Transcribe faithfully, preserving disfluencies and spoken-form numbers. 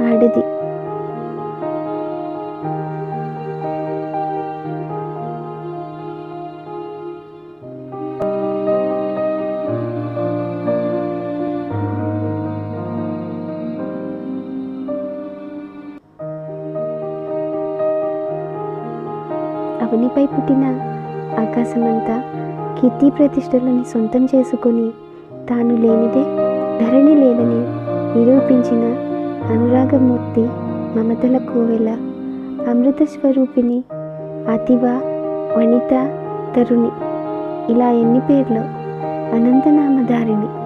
ఆడది. అవనిపై పుట్టిన ఆకాశమంతా కీర్తి ప్రతిష్టలని సొంతం చేసుకొని తాను లేనిదే ధరణి లేదని నిరూపించిన అనురాగమూర్తి, మమతల కోవెల, అమృత స్వరూపిణి, అతివ, వనిత, తరుణి, ఇలా ఎన్ని పేర్లు, అనంతనామధారిణి.